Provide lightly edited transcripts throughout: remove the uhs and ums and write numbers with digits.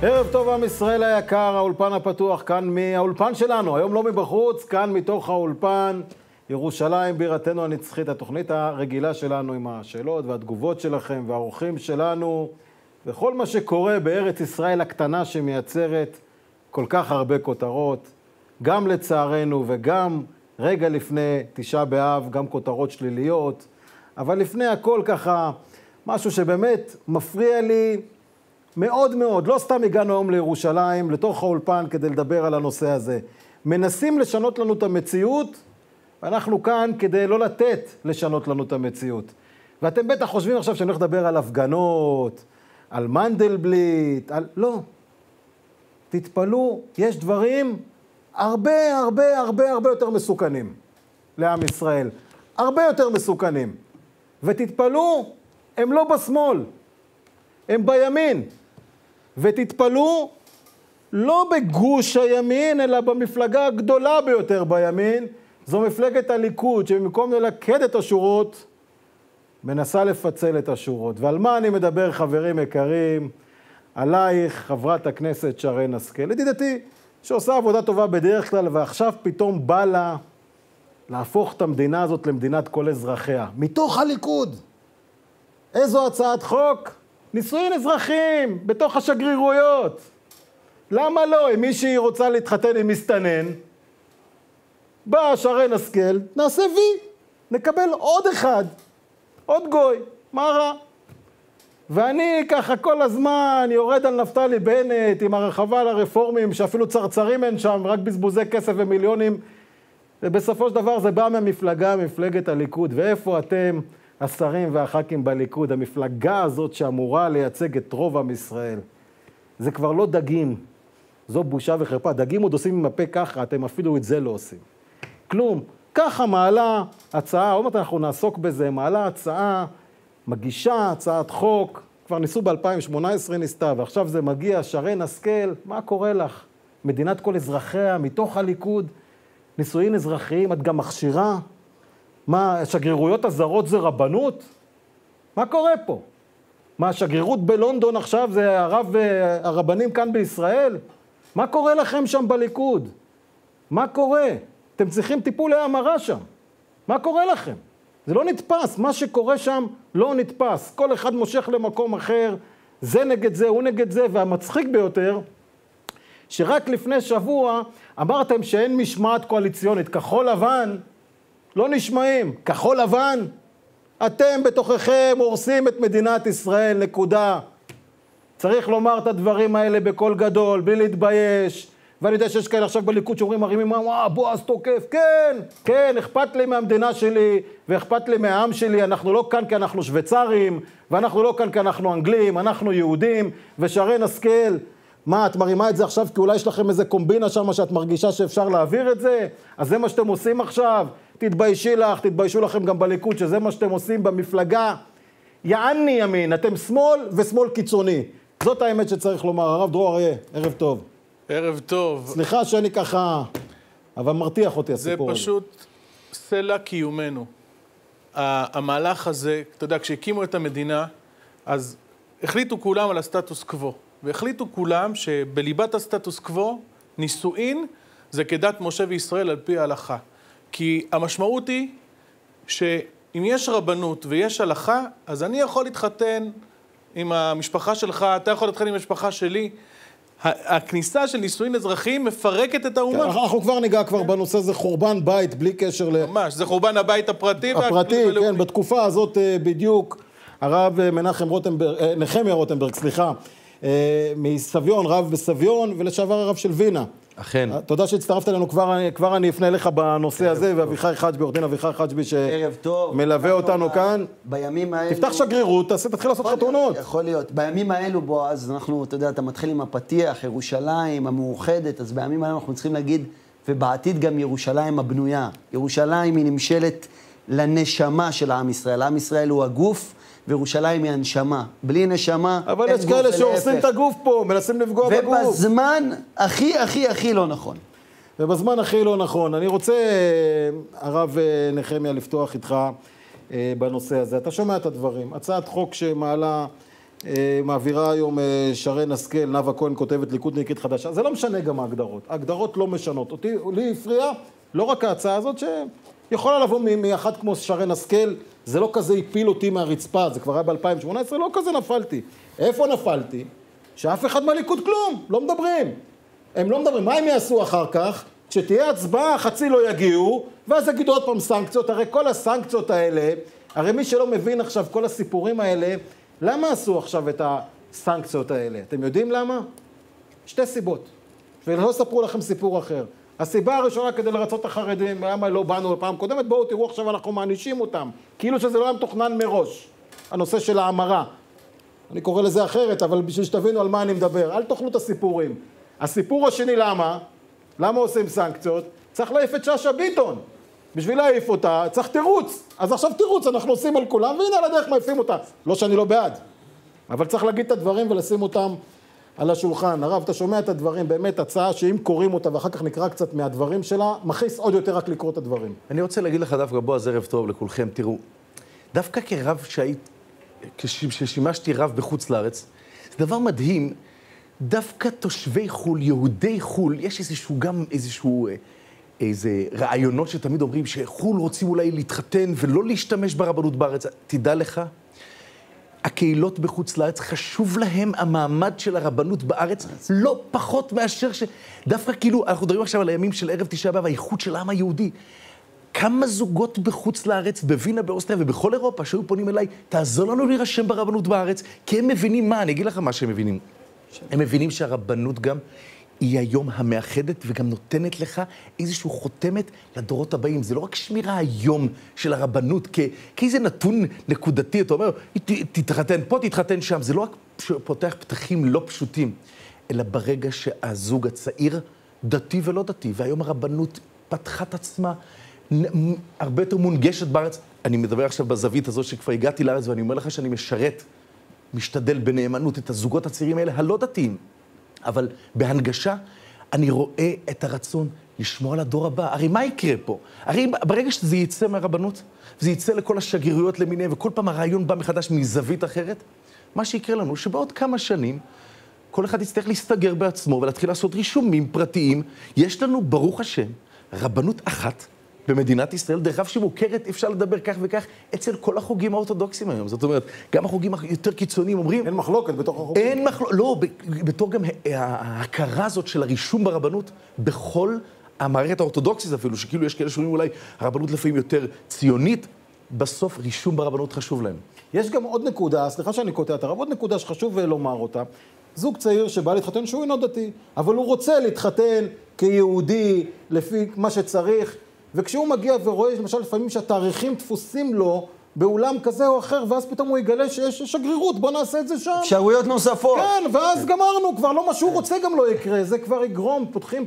ערב טוב עם ישראל היקר, האולפן הפתוח כאן מהאולפן שלנו, היום לא מבחוץ, כאן מתוך האולפן, ירושלים בירתנו הנצחית, התוכנית הרגילה שלנו עם השאלות והתגובות שלכם והאורחים שלנו, וכל מה שקורה בארץ ישראל הקטנה שמייצרת כל כך הרבה כותרות, גם לצערנו וגם רגע לפני תשעה באב, גם כותרות שליליות, אבל לפני הכל ככה, משהו שבאמת מפריע לי, מאוד מאוד, לא סתם הגענו היום לירושלים, לתוך האולפן כדי לדבר על הנושא הזה. מנסים לשנות לנו את המציאות, ואנחנו כאן כדי לא לתת לשנות לנו את המציאות. ואתם בטח חושבים עכשיו שאני הולך לדבר על הפגנות, על מנדלבליט, על... לא. תתפלאו, יש דברים הרבה הרבה הרבה הרבה יותר מסוכנים לעם ישראל. הרבה יותר מסוכנים. ותתפלאו, הם לא בשמאל, הם בימין. ותתפלאו, לא בגוש הימין, אלא במפלגה הגדולה ביותר בימין, זו מפלגת הליכוד, שבמקום ללכד את השורות, מנסה לפצל את השורות. ועל מה אני מדבר, חברים יקרים? עלייך, חברת הכנסת שרן השכל, ידידתי, שעושה עבודה טובה בדרך כלל, ועכשיו פתאום בא לה להפוך את המדינה הזאת למדינת כל אזרחיה. מתוך הליכוד. איזו הצעת חוק? נישואין אזרחיים בתוך השגרירויות. למה לא? אם מישהי רוצה להתחתן עם מסתנן, באה שרן השכל, נעשה וי, נקבל עוד אחד, עוד גוי, מה רע? ואני ככה כל הזמן יורד על נפתלי בנט עם הרחבה לרפורמים, שאפילו צרצרים אין שם, רק בזבוזי כסף ומיליונים, ובסופו של דבר זה בא מהמפלגה, מפלגת הליכוד, ואיפה אתם? השרים והח"כים בליכוד, המפלגה הזאת שאמורה לייצג את רוב עם ישראל. זה כבר לא דגים, זו בושה וחרפה. דגים עוד עושים עם הפה ככה, אתם אפילו את זה לא עושים. כלום. ככה מעלה הצעה, עוד מעט אנחנו נעסוק בזה, מעלה הצעה, מגישה הצעת חוק, כבר ניסו ב-2018 ניסתה, ועכשיו זה מגיע, שרן השכל, מה קורה לך? מדינת כל אזרחיה, מתוך הליכוד, נישואין אזרחיים, את גם מכשירה? מה, השגרירויות הזרות זה רבנות? מה קורה פה? מה, השגרירות בלונדון עכשיו זה הרבנים כאן בישראל? מה קורה לכם שם בליכוד? מה קורה? אתם צריכים טיפול המרה שם. מה קורה לכם? זה לא נתפס, מה שקורה שם לא נתפס. כל אחד מושך למקום אחר, זה נגד זה, הוא נגד זה, והמצחיק ביותר, שרק לפני שבוע אמרתם שאין משמעת קואליציונית, כחול לבן, לא נשמעים. כחול לבן, אתם בתוככם הורסים את מדינת ישראל, נקודה. צריך לומר את הדברים האלה בקול גדול, בלי להתבייש. ואני יודע שיש כאלה עכשיו בליכוד שאומרים, מרימים, בועז תוקף. כן, כן, אכפת לי מהמדינה שלי, ואכפת לי מהעם שלי. אנחנו לא כאן כי אנחנו שוויצרים, ואנחנו לא כאן כי אנחנו אנגלים, אנחנו יהודים, ושרן השכל, מה, את מרימה את זה עכשיו כי אולי יש לכם איזה קומבינה שם שאת מרגישה שאפשר להעביר את זה? אז זה מה שאתם עושים עכשיו? תתביישי לך, תתביישו לכם גם בליכוד, שזה מה שאתם עושים במפלגה. יעני ימין, אתם שמאל ושמאל קיצוני. זאת האמת שצריך לומר. הרב דרור אריה, ערב טוב. ערב טוב. סליחה שאני ככה, אבל מרתיח אותי הסיפור הזה. זה פשוט סלע קיומנו. המהלך הזה, אתה יודע, כשהקימו את המדינה, אז החליטו כולם על הסטטוס קוו. והחליטו כולם שבליבת הסטטוס קוו, נישואין זה כדת משה וישראל על פי ההלכה. כי המשמעות היא שאם יש רבנות ויש הלכה, אז אני יכול להתחתן עם המשפחה שלך, אתה יכול להתחתן עם המשפחה שלי. הכניסה של נישואין אזרחיים מפרקת את האומה. אנחנו כבר ניגע כבר בנושא, זה חורבן בית, בלי קשר ממש, זה חורבן הבית הפרטי. הפרטי, כן, בתקופה הזאת בדיוק, הרב נחמיה רוטנברג, סליחה, מסביון, רב בסביון, ולשעבר הרב של וינה. אכן. תודה שהצטרפת אלינו, כבר אני אפנה לך בנושא הזה, ואביחי חג'בי, עורך דין אביחי חג'בי, שמלווה אותנו כאן. בימים האלו... תפתח שגרירות, תתחיל לעשות חתונות. יכול להיות. בימים האלו, בועז, אנחנו, אתה יודע, אתה מתחיל עם הפתיח, ירושלים, המאוחדת, אז בימים האלו אנחנו צריכים להגיד, ובעתיד גם ירושלים הבנויה. ירושלים היא נמשלת לנשמה של עם ישראל. עם ישראל הוא הגוף, וירושלים היא הנשמה. בלי נשמה, אבל יש כאלה שהורסים את הגוף פה, מנסים לפגוע בגוף. ובזמן הכי לא נכון. ובזמן הכי לא נכון. אני רוצה, הרב נחמיה, לפתוח איתך בנושא הזה. אתה שומע את הדברים. הצעת חוק שמעלה מעבירה היום שרן השכל, נאוה כהן כותבת ליכודניקית חדשה. זה לא משנה גם ההגדרות. ההגדרות לא משנות. לי הפריע לא רק ההצעה הזאת שיכולה לבוא מאחד כמו שרן השכל, זה לא כזה הפיל אותי מהרצפה, זה כבר היה ב-2018, לא כזה נפלתי. איפה נפלתי? שאף אחד מהליכוד כלום, לא מדברים. הם לא מדברים, מה הם יעשו אחר כך? כשתהיה הצבעה, חצי לא יגיעו, ואז יגידו עוד פעם סנקציות. הרי כל הסנקציות האלה, הרי מי שלא מבין עכשיו כל הסיפורים האלה, למה עשו עכשיו את הסנקציות האלה? אתם יודעים למה? שתי סיבות. ולא ספרו לכם סיפור אחר. הסיבה הראשונה כדי לרצות את החרדים, למה לא באנו בפעם קודמת, בואו תראו עכשיו אנחנו מענישים אותם. כאילו שזה לא היה מתוכנן מראש. הנושא של ההמרה. אני קורא לזה אחרת, אבל בשביל שתבינו על מה אני מדבר. אל תאכלו את הסיפורים. הסיפור השני למה? למה עושים סנקציות? צריך להעיף את שאשא ביטון. בשביל להעיף אותה, צריך תירוץ. אז עכשיו תירוץ, אנחנו עושים על כולם, והנה על הדרך מעיפים אותה. לא שאני לא בעד, אבל צריך להגיד את הדברים ולשים אותם על השולחן. הרב, אתה שומע את הדברים, באמת הצעה שאם קוראים אותה ואחר כך נקרא קצת מהדברים שלה, מכניס עוד יותר רק לקרוא את הדברים. אני רוצה להגיד לך דווקא, בועז, ערב טוב לכולכם. תראו, דווקא כרב כששימשתי רב בחוץ לארץ, זה דבר מדהים, דווקא תושבי חול, יהודי חול, יש איזה רעיונות שתמיד אומרים שחול רוצים אולי להתחתן ולא להשתמש ברבנות בארץ. תדע לך, הקהילות בחוץ לארץ חשוב להם המעמד של הרבנות בארץ, לא פחות מאשר דווקא כאילו, אנחנו מדברים עכשיו על הימים של ערב תשעה באב, האיחוד של העם היהודי. כמה זוגות בחוץ לארץ, בווינה, באוסטריה ובכל אירופה שהיו פונים אליי, תעזור לנו להירשם ברבנות בארץ, כי הם מבינים מה, אני אגיד לך מה שהם מבינים. הם מבינים שהרבנות גם היא היום המאחדת וגם נותנת לך איזשהו חותמת לדורות הבאים. זה לא רק שמירה היום של הרבנות, כאיזה נתון נקודתי, אתה אומר, תתחתן פה, תתחתן שם. זה לא רק פותח פתחים לא פשוטים, אלא ברגע שהזוג הצעיר דתי ולא דתי, והיום הרבנות פתחה את עצמה הרבה יותר מונגשת בארץ. אני מדבר עכשיו בזווית הזו שכבר הגעתי לארץ, ואני אומר לך שאני משתדל בנאמנות את הזוגות הצעירים האלה, הלא דתיים. אבל בהנגשה אני רואה את הרצון לשמור על הדור הבא. הרי מה יקרה פה? הרי ברגע שזה יצא מהרבנות, וזה יצא לכל השגרירויות למיניהם, וכל פעם הרעיון בא מחדש מזווית אחרת, מה שיקרה לנו, שבעוד כמה שנים, כל אחד יצטרך להסתגר בעצמו ולהתחיל לעשות רישומים פרטיים. יש לנו, ברוך השם, רבנות אחת במדינת ישראל, דרך אגב שמוכרת, אפשר לדבר כך וכך, אצל כל החוגים האורתודוקסיים היום. זאת אומרת, גם החוגים היותר קיצוניים אומרים... אין מחלוקת בתוך החוגים. אין מחלוקת, לא, בתור גם ההכרה הזאת של הרישום ברבנות, בכל המערכת האורתודוקסית אפילו, שכאילו יש כאלה שאומרים אולי, הרבנות לפעמים יותר ציונית, בסוף רישום ברבנות חשוב להם. יש גם עוד נקודה, סליחה שאני קוטע את הרב, עוד נקודה שחשוב לומר אותה. זוג צעיר שבא להתחתן שהוא אינו דתי, אבל הוא רוצה להתחתן כיהודי לפי מה שצריך, וכשהוא מגיע ורואה, למשל, לפעמים שהתאריכים תפוסים לו באולם כזה או אחר, ואז פתאום הוא יגלה שיש שגרירות, בוא נעשה את זה שם. אפשרויות נוספות. כן, ואז גמרנו, כבר לא מה שהוא רוצה גם לא יקרה, זה כבר יגרום, פותחים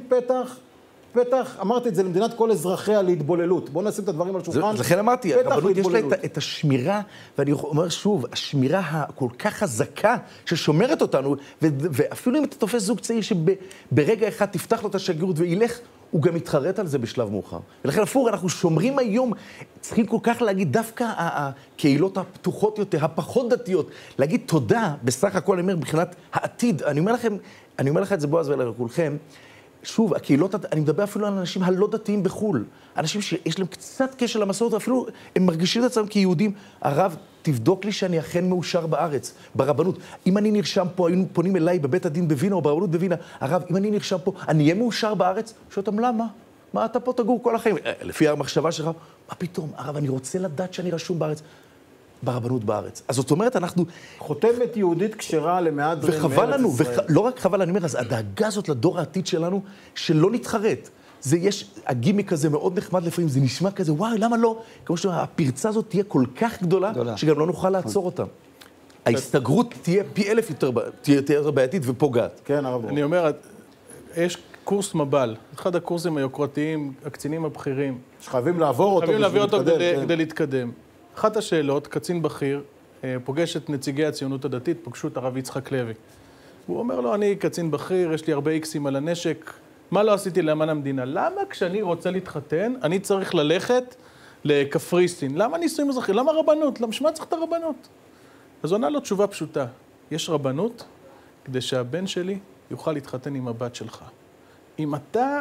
פתח, אמרתי את זה, למדינת כל אזרחיה להתבוללות. בואו נשים את הדברים על השולחן. לכן אמרתי, הרבנות יש לה את השמירה, ואני אומר שוב, השמירה הכל כך חזקה ששומרת אותנו, ואפילו אם אתה תופס זוג צעיר שברגע אחד תפתח לו את השגרירות וילך, הוא גם מתחרט על זה בשלב מאוחר. ולכן הפוך, אנחנו שומרים היום, צריכים כל כך להגיד, דווקא הקהילות הפתוחות יותר, הפחות דתיות, להגיד תודה, בסך הכל, אני אומר, מבחינת העתיד. אני אומר לך את זה, בועז, ולכולכם, שוב, הקהילות, אני מדבר אפילו על אנשים הלא דתיים בחול. אנשים שיש להם קצת קשר למסורת, ואפילו הם מרגישים את עצמם כיהודים. הרב, תבדוק לי שאני אכן מאושר בארץ, ברבנות. אם אני נרשם פה, היינו פונים אליי בבית הדין בווינה או ברבנות בווינה, הרב, אם אני נרשם פה, אני אהיה מאושר בארץ? שואל אותם, למה? מה אתה פה תגור כל החיים? לפי המחשבה שלך, מה פתאום? הרב, אני רוצה לדעת שאני רשום בארץ. ברבנות בארץ. אז זאת אומרת, אנחנו... חותמת יהודית כשרה למהדרין מארץ ישראל. וחבל לנו, לא רק חבל, אני אומר, אז הדאגה הזאת לדור העתיד שלנו, שלא נתחרט. יש הגימיק הזה מאוד נחמד לפעמים, זה נשמע כזה, וואי, למה לא? כמו שהפרצה הזאת תהיה כל כך גדולה, שגם לא נוכל לעצור אותה. ההסתגרות תהיה פי 1000 יותר בעייתית ופוגעת. כן, הרב. אני אומר, יש קורס מב"ל, אחד הקורסים היוקרתיים, הקצינים הבכירים. שחייבים לעבור אותו חייבים להעביר אותו כדי להתקדם. אחת השאלות, קצין בכיר, פוגש את נציגי הציונות הדתית, פגשו את הרב יצחק לוי. הוא אומר לו, אני קצין בכיר, יש לי הרבה איקסים על הנשק, מה לא עשיתי למען המדינה? למה כשאני רוצה להתחתן, אני צריך ללכת לקפריסין? למה נישואים אזרחיים? למה רבנות? למה שמה צריך את הרבנות? אז הוא ענה לו תשובה פשוטה. יש רבנות כדי שהבן שלי יוכל להתחתן עם הבת שלך. אם אתה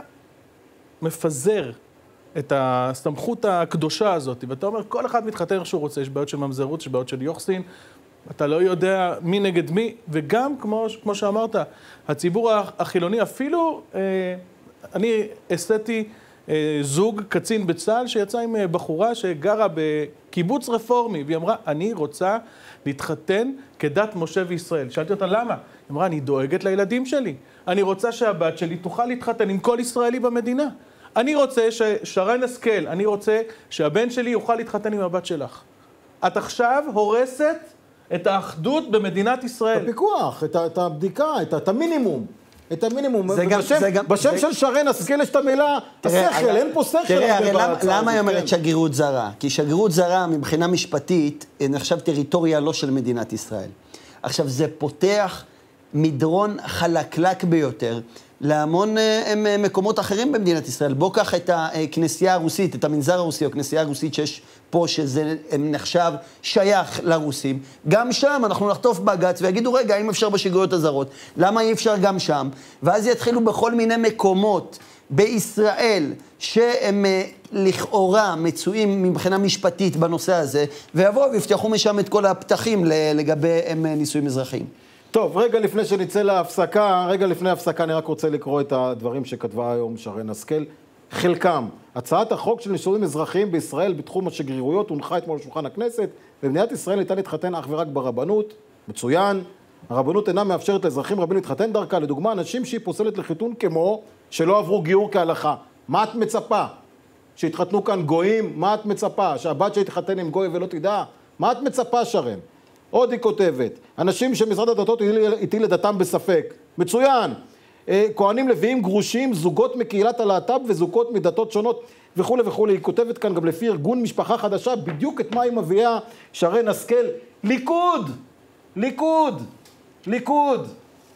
מפזר את הסמכות הקדושה הזאת, ואתה אומר, כל אחד מתחתן איך שהוא רוצה, יש בעיות של ממזרות, יש בעיות של יוחסין, אתה לא יודע מי נגד מי, וגם, כמו שאמרת, הציבור החילוני, אפילו, אני עשיתי זוג קצין בצה"ל שיצא עם בחורה שגרה בקיבוץ רפורמי, והיא אמרה, אני רוצה להתחתן כדת משה וישראל. שאלתי אותה, למה? היא אמרה, אני דואגת לילדים שלי. אני רוצה שהבת שלי תוכל להתחתן עם כל ישראלי במדינה. אני רוצה ששרן השכל, אני רוצה שהבן שלי יוכל להתחתן עם הבת שלך. את עכשיו הורסת את האחדות במדינת ישראל. את הפיקוח, את הבדיקה, את המינימום. את המינימום. גם בשם של שרן השכל יש את המילה, השכל, אין פה שכל. תראה, הרי למה היא אומרת שגרירות זרה? כי שגרירות זרה מבחינה משפטית נחשב טריטוריה לא של מדינת ישראל. עכשיו, זה פותח מדרון חלקלק ביותר להמון מקומות אחרים במדינת ישראל. בוא קח את הכנסייה הרוסית, את המנזר הרוסי, או הכנסייה הרוסית שיש פה, שזה נחשב שייך לרוסים. גם שם אנחנו נחטוף בגץ ויגידו, רגע, אם אפשר בשגרירויות הזרות, למה אי אפשר גם שם? ואז יתחילו בכל מיני מקומות בישראל, שהם לכאורה מצויים מבחינה משפטית בנושא הזה, ויבואו ויפתחו משם את כל הפתחים לגבי נישואים אזרחיים. טוב, רגע לפני שנצא להפסקה, אני רק רוצה לקרוא את הדברים שכתבה היום שרן השכל. חלקם, הצעת החוק של נישואים אזרחיים בישראל בתחום השגרירויות הונחה אתמול על שולחן הכנסת, במדינת ישראל ניתן להתחתן אך ורק ברבנות, מצוין. הרבנות אינה מאפשרת לאזרחים רבים להתחתן דרכה, לדוגמה, אנשים שהיא פוסלת לחיתון כמו שלא עברו גיור כהלכה. מה את מצפה? שהתחתנו כאן גויים? מה את מצפה? שהבת שהתחתן עם גוי ולא תדע? מה את מצפה, שרן? עוד היא כותבת, אנשים שמשרד הדתות הטיל לדתם בספק. מצוין. כהנים לוויים גרושים, זוגות מקהילת הלהט"ב וזוגות מדתות שונות וכו' וכו'. היא כותבת כאן גם לפי ארגון משפחה חדשה, בדיוק את מה היא מביאה שרן השכל. ליכוד! ליכוד! ליכוד!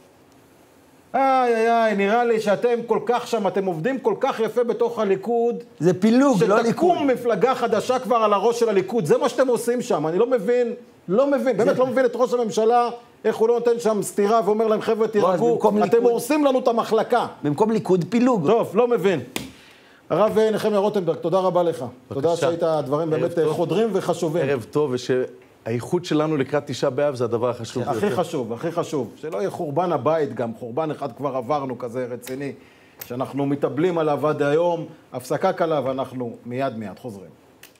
איי, נראה לי שאתם כל כך שם, אתם עובדים כל כך יפה בתוך הליכוד. זה פילוג, לא ליכוד. שתקום מפלגה חדשה כבר על הראש של הליכוד. זה מה שאתם עושים שם. אני לא מבין, באמת לא מבין את ראש הממשלה, איך הוא לא נותן שם סתירה ואומר להם, חבר'ה, תירגעו, אתם הורסים לנו את המחלקה. במקום ליכוד פילוג. טוב, לא מבין. הרב נחמיה רוטנברג, תודה רבה לך. תודה שהיית דברים באמת חודרים וחשובים. ערב טוב, ושהאיכות שלנו לקראת תשעה באב זה הדבר החשוב. הכי חשוב. שלא יהיה חורבן הבית גם, חורבן אחד כבר עברנו כזה רציני, שאנחנו מתאבלים עליו עד היום, הפסקה קלה ואנחנו מיד חוזרים.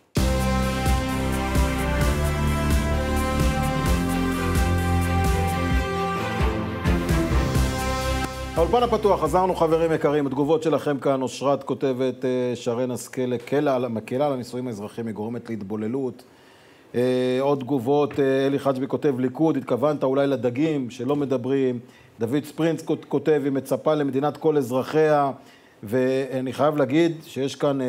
האולפן הפתוח, חזרנו חברים יקרים, התגובות שלכם כאן, אושרת כותבת, שרן השכל, מקלה על הנישואים האזרחיים, היא גורמת להתבוללות. עוד תגובות, אלי חג'בי כותב, ליכוד, התכוונת אולי לדגים שלא מדברים. דוד ספרינץ כותב, היא מצפה למדינת כל אזרחיה, ואני חייב להגיד שיש כאן,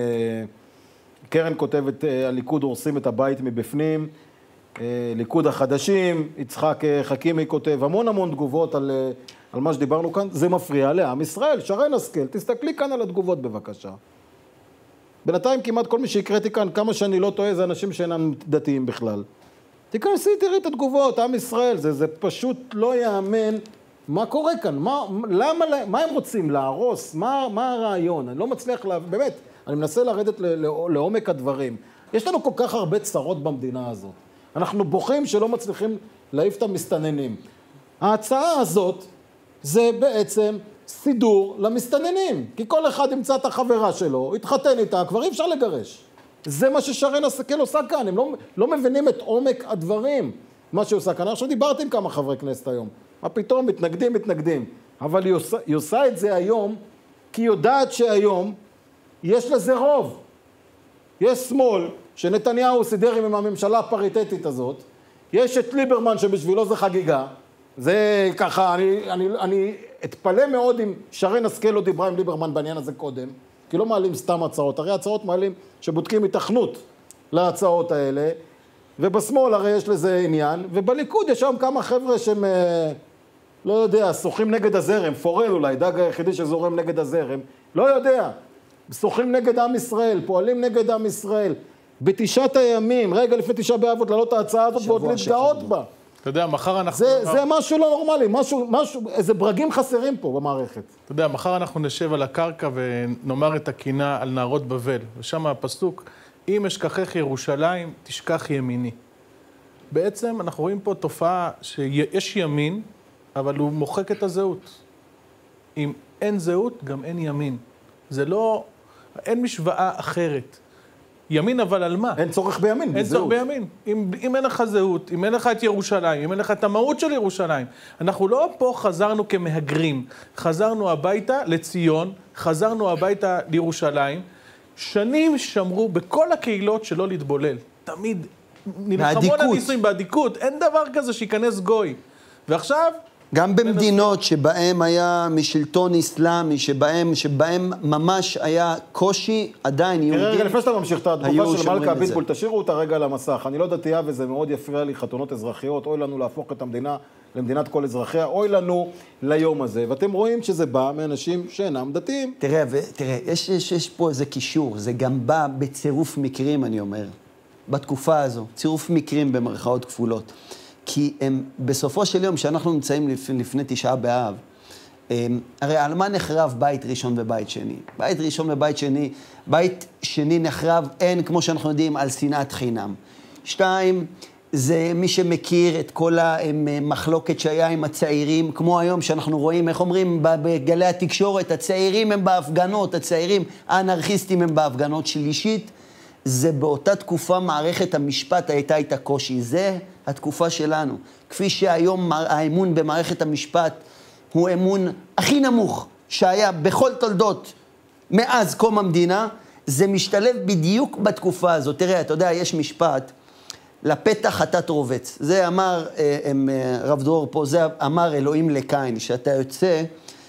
קרן כותבת, הליכוד הורסים את הבית מבפנים, ליכוד החדשים, יצחק חכימי כותב, המון תגובות על מה שדיברנו כאן, זה מפריע לעם ישראל. שרן השכל, תסתכלי כאן על התגובות בבקשה. בינתיים כמעט כל מי שהקראתי כאן, כמה שאני לא טועה, זה אנשים שאינם דתיים בכלל. תיכנסי, תראי את התגובות, עם ישראל, זה פשוט לא יאמן מה קורה כאן, מה הם רוצים להרוס, מה הרעיון, אני לא מצליח באמת, אני מנסה לרדת לעומק הדברים. יש לנו כל כך הרבה צרות במדינה הזאת. אנחנו בוכים שלא מצליחים להעיף את המסתננים. ההצעה הזאת זה בעצם סידור למסתננים, כי כל אחד ימצא את החברה שלו, יתחתן איתה, כבר אי אפשר לגרש. זה מה ששרן השכל עושה כאן, הם לא מבינים את עומק הדברים, מה שהיא עושה כאן. עכשיו דיברתי עם כמה חברי כנסת היום, מה פתאום מתנגדים, אבל היא עושה את זה היום, כי היא יודעת שהיום יש לזה רוב. יש שמאל, שנתניהו סידר עם הממשלה הפריטטית הזאת, יש את ליברמן שבשבילו זה חגיגה, זה ככה, אני אתפלא מאוד אם שרן השכל לא דיברה עם ליברמן בעניין הזה קודם, כי לא מעלים סתם הצעות, הרי הצעות מעלים שבודקים התכנות להצעות האלה, ובשמאל הרי יש לזה עניין, ובליכוד יש שם כמה חבר'ה שהם, לא יודע, שוחים נגד הזרם, פורל אולי, דג היחידי שזורם נגד הזרם, לא יודע, שוחים נגד עם ישראל, פועלים נגד עם ישראל, בתשעת הימים, רגע לפני תשעה באב עוד לעלות ההצעה הזאת ועוד להתגאות בה. אתה יודע, מחר אנחנו... זה משהו לא נורמלי, איזה ברגים חסרים פה במערכת. אתה יודע, מחר אנחנו נשב על הקרקע ונאמר את הקינה על נהרות בבל. ושם הפסוק, אם אשכחך ירושלים, תשכח ימיני. בעצם אנחנו רואים פה תופעה שיש ימין, אבל הוא מוחק את הזהות. אם אין זהות, גם אין ימין. זה לא... אין משוואה אחרת. ימין אבל על מה? אין צורך בימין, אין צורך בימין. אם אין לך זהות, אם אין לך את ירושלים, אם אין לך את המהות של ירושלים. אנחנו לא פה חזרנו כמהגרים. חזרנו הביתה לציון, חזרנו הביתה לירושלים. שנים שמרו בכל הקהילות שלא להתבולל. תמיד נלחמו על הניסויים באדיקות. אין דבר כזה שיכנס גוי. ועכשיו... גם במדינות שבהם היה משלטון איסלאמי, שבהם ממש היה קושי, עדיין יהודים... רגע, לפני שאתה ממשיך את התגובה של מלכה אביטבול, תשאירו אותה רגע על המסך. אני לא דתייה וזה מאוד יפריע לי חתונות אזרחיות, אוי לנו להפוך את המדינה למדינת כל אזרחיה, אוי לנו ליום הזה. ואתם רואים שזה בא מאנשים שאינם דתיים. תראה, יש פה איזה קישור, זה גם בא בצירוף מקרים, אני אומר, בתקופה הזו, צירוף מקרים במרכאות כפולות. כי הם, בסופו של יום, שאנחנו נמצאים לפני תשעה באב, הרי על מה נחרב בית ראשון ובית שני? בית ראשון ובית שני, בית שני נחרב, אין, כמו שאנחנו יודעים, על שנאת חינם. 2, זה מי שמכיר את כל המחלוקת שהיה עם הצעירים, כמו היום שאנחנו רואים, איך אומרים, בגלי התקשורת, הצעירים הם בהפגנות, הצעירים האנרכיסטים הם בהפגנות. שלישית, זה באותה תקופה מערכת המשפט הייתה איתה קושי. זה התקופה שלנו. כפי שהיום האמון במערכת המשפט הוא אמון הכי נמוך שהיה בכל תולדות מאז קום המדינה, זה משתלב בדיוק בתקופה הזאת. תראה, אתה יודע, יש משפט, לפתח חטאת רובץ. זה אמר רב דרור פה, זה אמר אלוהים לקין, שאתה יוצא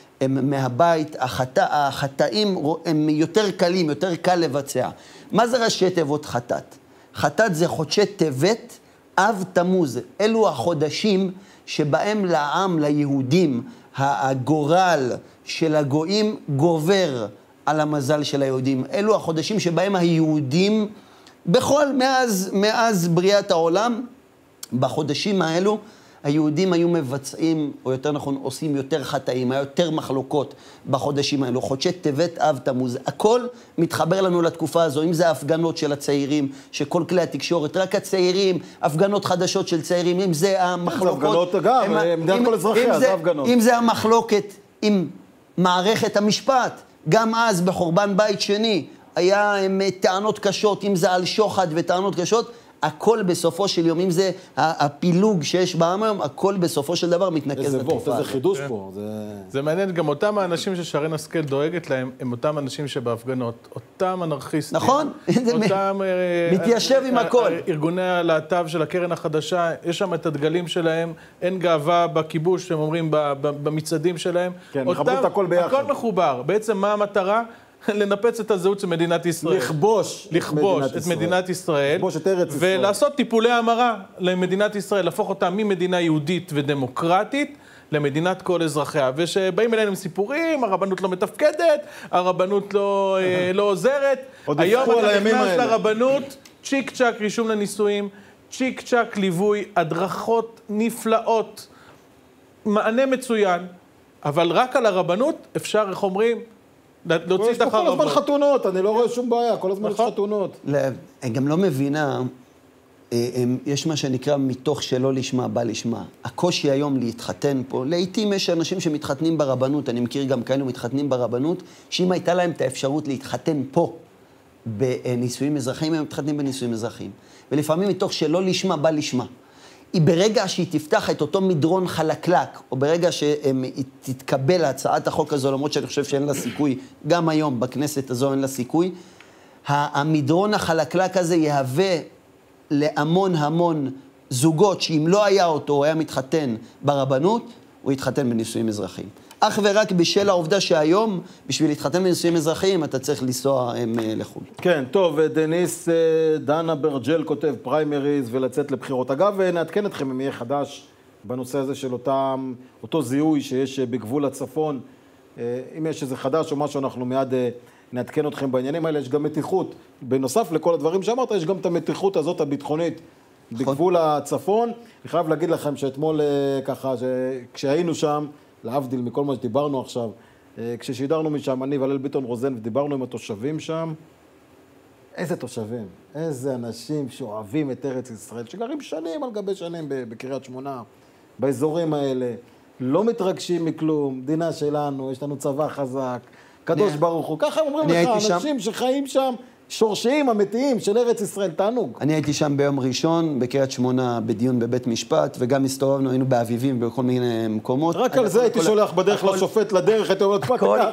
מהבית, החטאים הם יותר קלים, יותר קל לבצע. מה זה ראשי תיבות חטאת? חטאת זה חודשי טבת, אב תמוז. אלו החודשים שבהם לעם, ליהודים, הגורל של הגויים גובר על המזל של היהודים. אלו החודשים שבהם היהודים, מאז בריאת העולם, בחודשים האלו, היהודים היו מבצעים, או יותר נכון, עושים יותר חטאים, היה יותר מחלוקות בחודשים האלו. חודשי טבת, אב תמוז. הכל מתחבר לנו לתקופה הזו, אם זה ההפגנות של הצעירים, שכל כלי התקשורת, רק הצעירים, הפגנות חדשות של צעירים, אם זה המחלוקות... זה הפגנות, אגב, מדינת כל אזרחיה, זה הפגנות. אם זה המחלוקת עם מערכת המשפט, גם אז בחורבן בית שני, היה טענות קשות, אם זה על שוחד וטענות קשות, הכל בסופו של יום, אם זה הפילוג שיש בעם היום, הכל בסופו של דבר מתנקז לתקופה. איזה חידוש פה. זה מעניין, גם אותם האנשים ששרן השכל דואגת להם, הם אותם אנשים שבהפגנות, אותם אנרכיסטים. נכון, אותם... מתיישב עם הכל. ארגוני הלהט"ב של הקרן החדשה, יש שם את הדגלים שלהם, אין גאווה בכיבוש, הם אומרים, במצעדים שלהם. כן, מחברים את הכל ביחד. הכל מחובר. בעצם מה המטרה? לנפץ את הזהות של מדינת ישראל. לכבוש את מדינת ישראל. לכבוש את ארץ ישראל. ולעשות טיפולי המרה למדינת ישראל, להפוך אותה ממדינה יהודית ודמוקרטית למדינת כל אזרחיה. ושבאים אלינו עם סיפורים, הרבנות לא מתפקדת, הרבנות לא עוזרת. היום אתה נכנס לרבנות, צ'יק צ'ק רישום לנישואים, צ'יק צ'ק ליווי, הדרכות נפלאות, מענה מצוין, אבל רק על הרבנות אפשר, איך אומרים, להוציא את החרבות. כל הזמן חתונות, אני לא רואה שום בעיה, כל הזמן יש חתונות. אני גם לא מבינה, יש מה שנקרא מתוך שלא לשמה בא לשמה. הקושי היום להתחתן פה, לעתים יש אנשים שמתחתנים ברבנות, אני מכיר גם כאלו מתחתנים ברבנות, שאם הייתה להם את האפשרות להתחתן פה בנישואים אזרחיים, הם מתחתנים בנישואים אזרחיים. ולפעמים מתוך שלא לשמה בא לשמה. היא ברגע שהיא תפתח את אותו מדרון חלקלק, או ברגע שתתקבל הצעת החוק הזו, למרות שאני חושב שאין לה סיכוי, גם היום בכנסת הזו אין לה סיכוי, המדרון החלקלק הזה יהווה להמון זוגות, שאם לא היה אותו, הוא היה מתחתן ברבנות, הוא יתחתן בנישואים אזרחיים. אך ורק בשל העובדה שהיום, בשביל להתחתן בנישואים אזרחיים, אתה צריך לנסוע לחו"ל. כן, טוב, דניס דנה ברג'ל כותב פריימריז ולצאת לבחירות. אגב, נעדכן אתכם אם יהיה חדש בנושא הזה של אותו זיהוי שיש בגבול הצפון. אם יש איזה חדש או משהו, אנחנו מיד נעדכן אתכם בעניינים האלה. יש גם מתיחות. בנוסף לכל הדברים שאמרת, יש גם את המתיחות הזאת הביטחונית בגבול הצפון. אני חייב להגיד לכם שאתמול ככה, כשהיינו שם, להבדיל מכל מה שדיברנו עכשיו, כששידרנו משם, אני ואלל ביטון רוזן, ודיברנו עם התושבים שם, איזה תושבים, איזה אנשים שאוהבים את ארץ ישראל, שגרים שנים על גבי שנים בקריית שמונה, באזורים האלה, לא מתרגשים מכלום, מדינה שלנו, יש לנו צבא חזק, קדוש ברוך הוא, ככה הם אומרים לך, אנשים שחיים שם, שורשיים, אמיתיים, של ארץ ישראל, תענוג. אני הייתי שם ביום ראשון, בקריית שמונה, בדיון בבית משפט, וגם הסתובבנו, היינו באביבים ובכל מיני מקומות. רק על זה הייתי שולח בדרך לשופט לדרך, הייתי אומר,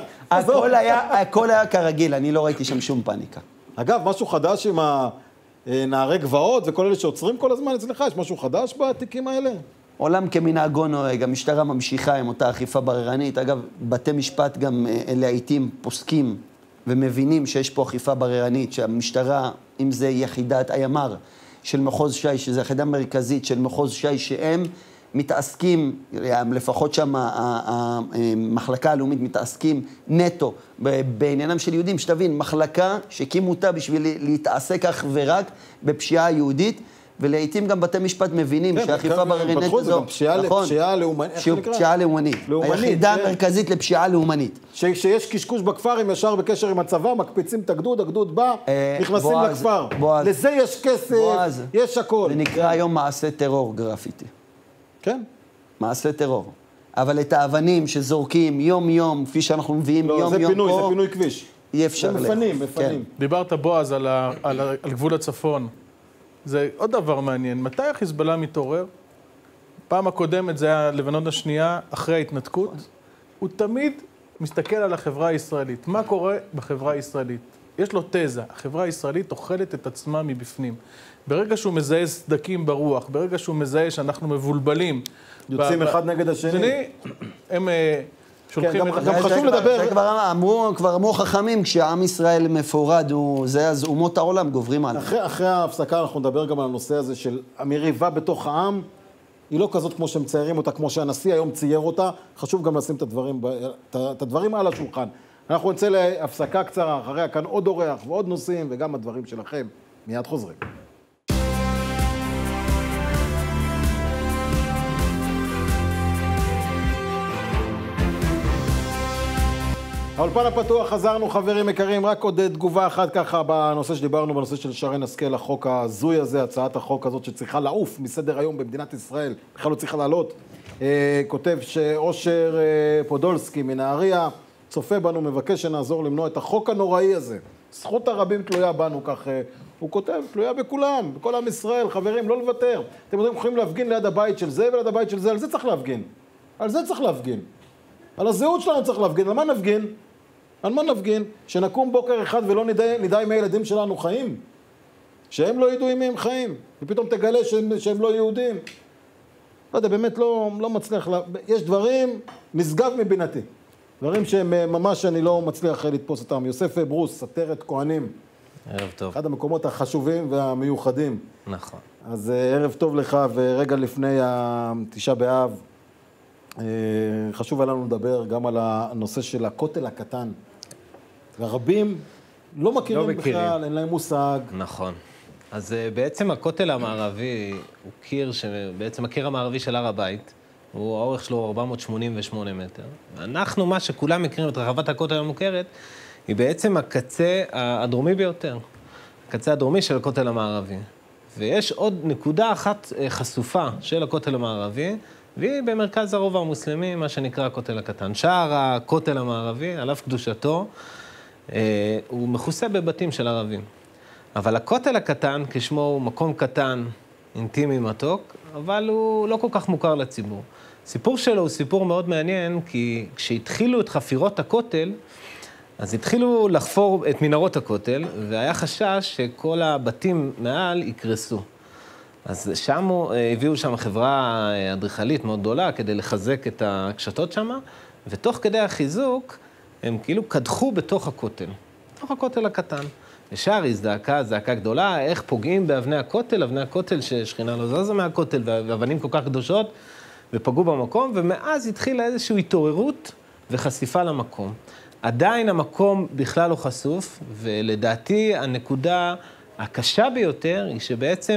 הכל היה כרגיל, אני לא ראיתי שם שום פאניקה. אגב, משהו חדש עם הנערי גבעות וכל אלה שעוצרים כל הזמן אצלך, יש משהו חדש בתיקים האלה? עולם כמנהגו נוהג, המשטרה ממשיכה עם אותה אכיפה בררנית. אגב, בתי משפט גם לעיתים פוסקים ומבינים שיש פה אכיפה בררנית, שהמשטרה, אם זה יחידת הימ"ר של מחוז ש"י, שזו יחידה מרכזית של מחוז ש"י, שהם מתעסקים, לפחות שם המחלקה הלאומית מתעסקים נטו בעניינם של יהודים, שתבין, מחלקה שהקימו אותה בשביל להתעסק אך ורק בפשיעה יהודית, ולעיתים גם בתי משפט מבינים שהאכיפה בררנית זו, נכון, פשיעה לאומנית. היחידה המרכזית לפשיעה לאומנית. שיש קשקוש בכפר, הם ישר בקשר עם הצבא, מקפיצים את הגדוד, הגדוד בא, נכנסים לכפר. לזה יש כסף, יש הכל. זה נקרא היום מעשה טרור גרפיטי. כן. מעשה טרור. אבל את האבנים שזורקים יום-יום, כפי שאנחנו מביאים יום-יום פה... לא, זה פינוי, זה פינוי כביש. אי אפשר לך. זה מפנים. דיברת, בועז, על גבול הצפון. זה עוד דבר מעניין. מתי החיזבאללה מתעורר? פעם הקודמת זה היה לבנון השנייה, אחרי ההתנתקות. הוא תמיד מסתכל על החברה הישראלית. מה קורה בחברה הישראלית? יש לו תזה. החברה הישראלית אוכלת את עצמה מבפנים. ברגע שהוא מזהה סדקים ברוח, ברגע שהוא מזהה שאנחנו מבולבלים... יוצאים אחד נגד השני. הם שולחים את... גם חשוב לדבר... זה כבר אמרו חכמים, כשעם ישראל מפורד, אז אומות העולם גוברים עליו. אחרי ההפסקה אנחנו נדבר גם על הנושא הזה של המריבה בתוך העם, היא לא כזאת כמו שהם ציירים אותה, כמו שהנשיא היום צייר אותה, חשוב גם לשים את הדברים על השולחן. אנחנו נצא להפסקה קצרה, אחריה כאן עוד אורח ועוד נושאים, וגם הדברים שלכם. מיד חוזרים. האולפן הפתוח, חזרנו חברים יקרים, רק עוד תגובה אחת ככה בנושא שדיברנו, בנושא של שרן השכל, החוק הזוי הזה, הצעת החוק הזאת שצריכה לעוף מסדר היום במדינת ישראל, בכלל לא צריכה לעלות. כותב שאושר פודולסקי מנהריה, צופה בנו, מבקש שנעזור למנוע את החוק הנוראי הזה. זכות הרבים תלויה בנו, כך הוא כותב, תלויה בכולם, בכל עם ישראל, חברים, לא לוותר. אתם יכולים להפגין ליד הבית של זה וליד הבית של זה, על זה צריך להפגין. על זה צריך להפגין. על הזהות שלנו צריך להפגין. על מה נפגין? על מה נפגין? שנקום בוקר אחד ולא נדע אם הילדים שלנו חיים. שהם לא ידעו אם הם חיים. ופתאום תגלה שהם לא יהודים. לא יודע, באמת לא מצליח. יש דברים, נשגב מבינתי. דברים שהם ממש אני לא מצליח לתפוס אותם. יוסף ברוס, סתרת כהנים. ערב טוב. אחד המקומות החשובים והמיוחדים. נכון. אז ערב טוב לך, ורגע לפני התשעה באב, חשוב היה לנו לדבר גם על הנושא של הכותל הקטן. הרבים לא מכירים בכלל, אין להם מושג. נכון. אז בעצם הכותל המערבי הוא קיר, בעצם הקיר המערבי של הר הבית, הוא האורך שלו 488 מטר. אנחנו, מה שכולם מכירים את רחבת הכותל המוכרת, היא בעצם הקצה הדרומי ביותר. הקצה הדרומי של הכותל המערבי. ויש עוד נקודה אחת חשופה של הכותל המערבי, והיא במרכז הרובע המוסלמי, מה שנקרא הכותל הקטן. שער הכותל המערבי, עליו קדושתו, הוא מכוסה בבתים של ערבים. אבל הכותל הקטן, כשמו הוא מקום קטן, אינטימי מתוק, אבל הוא לא כל כך מוכר לציבור. הסיפור שלו הוא סיפור מאוד מעניין, כי כשהתחילו את חפירות הכותל, אז התחילו לחפור את מנהרות הכותל, והיה חשש שכל הבתים מעל יקרסו. אז שם הביאו שם חברה אדריכלית מאוד גדולה כדי לחזק את הקשתות שם, ותוך כדי החיזוק הם כאילו קדחו בתוך הכותל הקטן. ישר הזדעקה, זעקה גדולה, איך פוגעים באבני הכותל, אבני הכותל ששכינה לא זזה מהכותל, ואבנים כל כך קדושות, ופגעו במקום, ומאז התחילה איזושהי התעוררות וחשיפה למקום. עדיין המקום בכלל לא חשוף, ולדעתי הנקודה הקשה ביותר היא שבעצם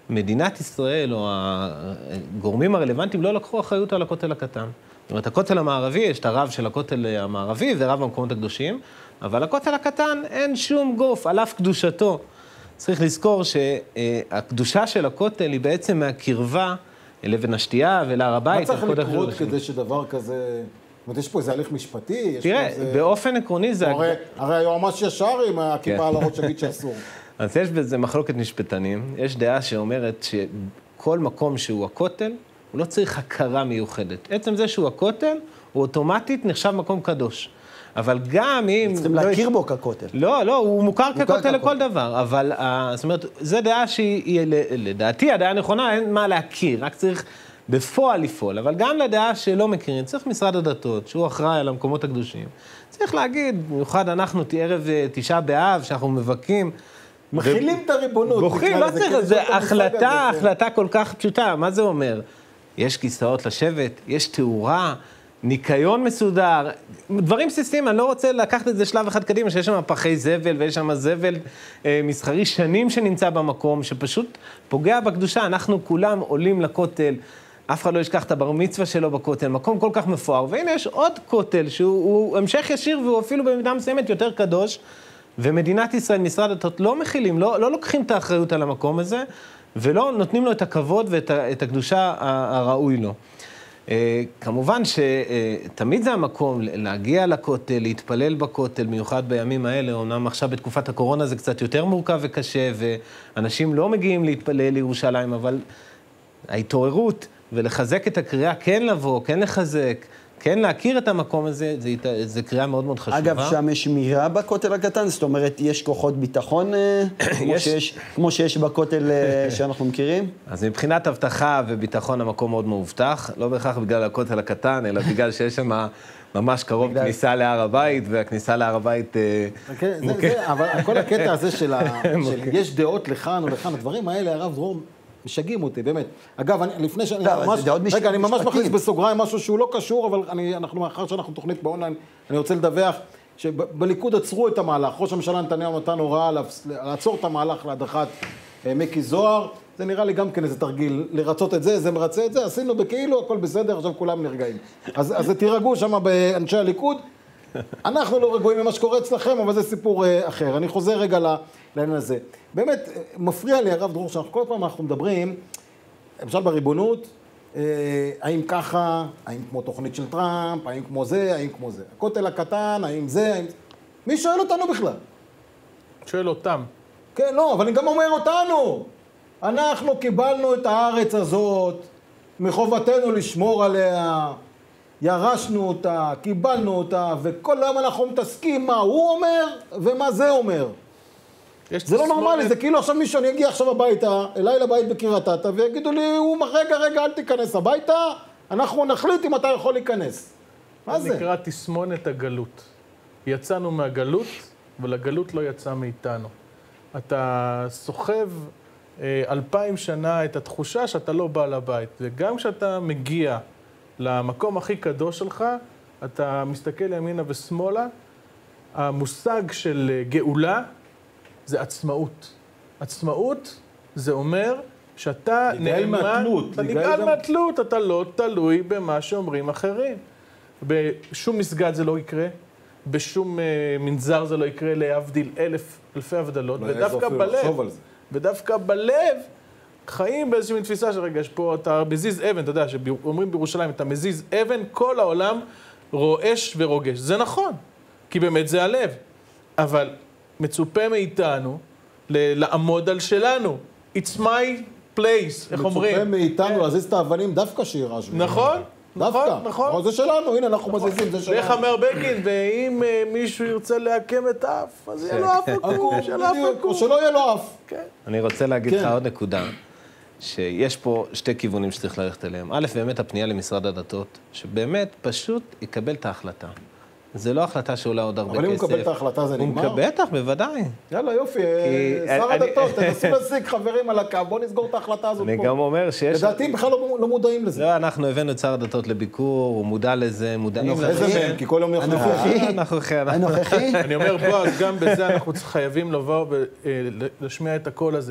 מדינת ישראל או הגורמים הרלוונטיים לא לקחו אחריות על הכותל הקטן. זאת אומרת, הכותל המערבי, יש את הרב של הכותל המערבי, זה רב המקומות הקדושים, אבל הכותל הקטן אין שום גוף, על אף קדושתו. צריך לזכור שהקדושה של הכותל היא בעצם מהקרבה אל אבן השתייה ולהר הבית. מה צריך לקרות כדי שדבר כזה... זאת אומרת, יש פה איזה הליך משפטי? תראה, באופן עקרוני זה... הרי היועמ"ש ישר עם הכיפה על הראש יגיד שאסור. אז יש בזה מחלוקת משפטנים. יש דעה שאומרת שכל מקום שהוא הכותל, הוא לא צריך הכרה מיוחדת. עצם זה שהוא הכותל, הוא אוטומטית נחשב מקום קדוש. אבל גם אם... צריכים להכיר בו ככותל. לא, הוא מוכר ככותל לכל דבר. אבל, זאת אומרת, זו דעה שהיא, לדעתי, הדעה הנכונה, אין מה להכיר, רק צריך בפועל לפעול. אבל גם לדעה שלא מכירים, צריך משרד הדתות, שהוא אחראי על המקומות הקדושים. צריך להגיד, במיוחד אנחנו ערב תשעה באב, שאנחנו מבכים, מכילים את הריבונות. בוכים, לא צריך, זה החלטה כל כך פשוטה. מה זה אומר? יש כיסאות לשבת, יש תאורה, ניקיון מסודר, דברים בסיסיים, אני לא רוצה לקחת את זה שלב אחד קדימה, שיש שם פחי זבל, ויש שם זבל מסחרי שנים שנמצא במקום, שפשוט פוגע בקדושה. אנחנו כולם עולים לכותל, אף אחד לא ישכח את הבר מצווה שלו בכותל, מקום כל כך מפואר, והנה יש עוד כותל, שהוא המשך ישיר, והוא אפילו במידה מסוימת יותר קדוש, ומדינת ישראל, משרד הדתות, לא מכילים, לא לוקחים את האחריות על המקום הזה, ולא נותנים לו את הכבוד ואת הקדושה הראוי לו. כמובן שתמיד זה המקום להגיע לכותל, להתפלל בכותל, מיוחד בימים האלה, אומנם עכשיו בתקופת הקורונה זה קצת יותר מורכב וקשה, ואנשים לא מגיעים להתפלל לירושלים, אבל ההתעוררות ולחזק את הקריאה, כן לבוא, כן לחזק, כן להכיר את המקום הזה, זה קריאה מאוד מאוד חשובה. אגב, שם יש שמירה בכותל הקטן, זאת אומרת, יש כוחות ביטחון, כמו שיש בכותל שאנחנו מכירים? אז מבחינת הבטחה וביטחון המקום מאוד מאובטח, לא בהכרח בגלל הכותל הקטן, אלא בגלל שיש שם ממש קרוב כניסה להר הבית, והכניסה להר הבית... אבל כל הקטע הזה של יש דעות לכאן או לכאן, הדברים האלה, הרב דרור, משגעים אותי, באמת. אגב, לפני שאני אני ממש מכניס בסוגריים משהו שהוא לא קשור, אבל מאחר שאנחנו תוכנית באונליין, אני רוצה לדווח שבליכוד עצרו את המהלך. ראש הממשלה נתניהו נתן הוראה לעצור את המהלך להדחת מיקי זוהר. זה נראה לי גם כן איזה תרגיל, לרצות את זה, זה מרצה את זה, עשינו בכאילו, הכל בסדר, עכשיו כולם נרגעים. אז תירגעו שם באנשי הליכוד. אנחנו לא רגועים ממה שקורה אצלכם, אבל זה סיפור אחר. אני חוזר רגע לעניין הזה. באמת, מפריע לי הרב דרור, שאנחנו כל פעם אנחנו מדברים, למשל בריבונות, האם ככה, האם כמו תוכנית של טראמפ, האם כמו זה, האם כמו זה. הכותל הקטן, האם זה, האם... מי שואל אותנו בכלל? שואל אותם. כן, לא, אבל אני גם אומר אותנו. אנחנו קיבלנו את הארץ הזאת, מחובתנו לשמור עליה, ירשנו אותה, קיבלנו אותה, וכל היום אנחנו מתעסקים מה הוא אומר ומה זה אומר. זה לא נורמלי, זה כאילו עכשיו מישהו, אני אגיע עכשיו הביתה, אליי לבית בקריית אתא, ויגידו לי, רגע, אל תיכנס הביתה, אנחנו נחליט אם אתה יכול להיכנס. מה זה? זה נקרא תסמונת הגלות. יצאנו מהגלות, ולגלות לא יצא מאיתנו. אתה סוחב 2000 שנה את התחושה שאתה לא בעל הבית. וגם כשאתה מגיע למקום הכי קדוש שלך, אתה מסתכל ימינה ושמאלה, המושג של גאולה זה עצמאות. עצמאות זה אומר שאתה נאמן, אתה נגאל מהתלות, אתה לא תלוי במה שאומרים אחרים. בשום מסגד זה לא יקרה, בשום מנזר זה לא יקרה, להבדיל אלפי הבדלות, ודווקא בלב חיים באיזושהי תפיסה שרגע, יש פה, אתה מזיז אבן, אתה יודע, שאומרים בירושלים, אתה מזיז אבן, כל העולם רועש ורוגש. זה נכון, כי באמת זה הלב. אבל מצופה מאיתנו לעמוד על שלנו. It's my place, איך אומרים? מצופה מאיתנו להזיז את האבנים דווקא שירש. נכון, נכון. זה שלנו, הנה אנחנו מזיזים, זה שלנו. ואיך אמר בגין, ואם מישהו ירצה להקם את האף, אז יהיה לו אף עקום, או שלא יהיה לו אף. אני רוצה להגיד לך עוד נקודה, שיש פה שתי כיוונים שצריך ללכת אליהם. א', באמת הפנייה למשרד הדתות, שבאמת פשוט יקבל את ההחלטה. זה לא החלטה שעולה עוד הרבה כסף. אבל אם הוא מקבל את ההחלטה, זה נגמר? הוא מקבל, בטח, בוודאי. יאללה, יופי, שר הדתות, תנסו להשיג חברים על הקו, בוא נסגור את ההחלטה הזאת פה. אני גם אומר שיש... לדעתי, בכלל לא מודעים לזה. לא, אנחנו הבאנו את שר הדתות לביקור, הוא מודע לזה, מודעים לזה. איזה מהם? כי כל יום הנוכחי. אני אומר, בועז, גם בזה אנחנו חייבים לבוא ולשמיע את הקול הזה.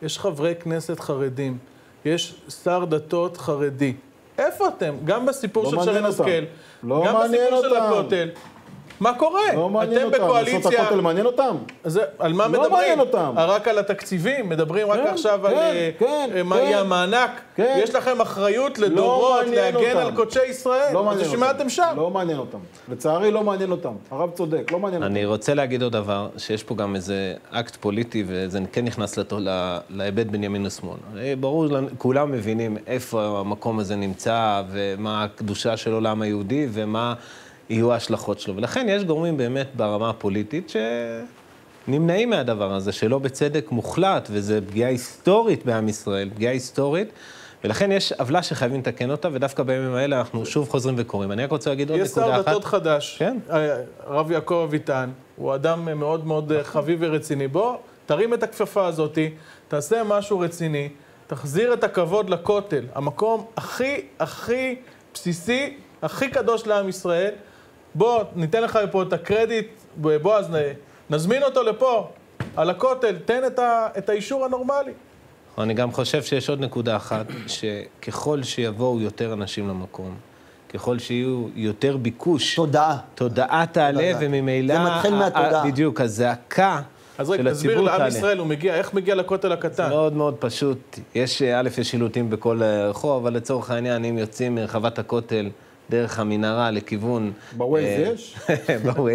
יש חברי כנסת חרדים, יש שר דתות חרדי. איפה אתם? גם בסיפור של שרן השכל, גם בסיפור של הכותל. מה קורה? לא מעניין אותם. לעשות הכותל מעניין אותם? על מה מדברים? לא מעניין אותם. רק על התקציבים? מדברים רק עכשיו על מה יהיה המענק? יש לכם אחריות לדורות, להגן על קודשי ישראל? לא מעניין אותם. אז שמה אתם שם? לא מעניין אותם. לצערי לא מעניין אותם. הרב צודק, לא מעניין אותם. אני רוצה להגיד עוד דבר, שיש פה גם איזה אקט פוליטי, וזה כן נכנס להיבט בין ימין ושמאל. ברור, כולם מבינים איפה המקום הזה נמצא, ומה הקדושה של עולם היהודי, ומה יהיו ההשלכות שלו. ולכן יש גורמים באמת ברמה הפוליטית שנמנעים מהדבר הזה, שלא בצדק מוחלט, וזה פגיעה היסטורית בעם ישראל, פגיעה היסטורית, ולכן יש עוולה שחייבים לתקן אותה, ודווקא בימים האלה אנחנו שוב חוזרים וקוראים. אני רק רוצה להגיד עוד נקודה אחת. יש שר דתות חדש, כן? הרב יעקב אביטן, הוא אדם מאוד מאוד חביב ורציני. בוא, תרים את הכפפה הזאת, תעשה משהו רציני, תחזיר את הכבוד לכותל, המקום הכי בסיסי, הכי קדוש לעם ישראל. בוא, ניתן לך פה את הקרדיט, בוא אז נזמין אותו לפה, על הכותל, תן את האישור הנורמלי. אני גם חושב שיש עוד נקודה אחת, שככל שיבואו יותר אנשים למקום, ככל שיהיו יותר ביקוש, תודעה תעלה, וממילא, זה מתחיל מהתודעה. בדיוק, הזעקה אז של רק תסביר הציבור לעם תעלה. ישראל, איך מגיע לכותל הקטן? מאוד מאוד פשוט. יש שילוטים בכל רחוב, אבל לצורך העניין, אם יוצאים מרחבת הכותל, דרך המנהרה לכיוון... בווייז יש? בווייז.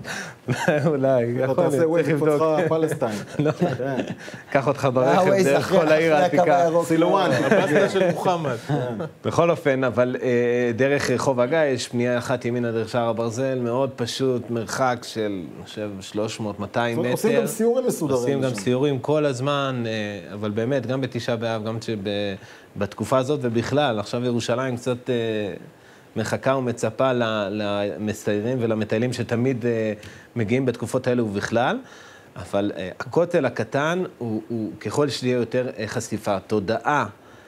אולי, יכול תעשה להיות, ווייז, צריך תקפוץ לבדוק. לך פלסטיין. קח אותך ברכב דרך כל העיר העתיקה. סילואן. הבסטה של מוחמד. בכל אופן, אבל דרך רחוב הגיא יש פנייה אחת ימינה דרך שער הברזל, מאוד פשוט, מרחק של, אני חושב, 300-200 מטר. עושים גם סיורים מסודרים. עושים גם סיורים כל הזמן, אבל באמת, גם בתשעה באב, גם בתקופה הזאת ובכלל, עכשיו ירושלים קצת מחכה ומצפה למסיירים ולמטיילים שתמיד מגיעים בתקופות האלה ובכלל, אבל הכותל הקטן הוא ככל שתהיה יותר חשיפה, תודעה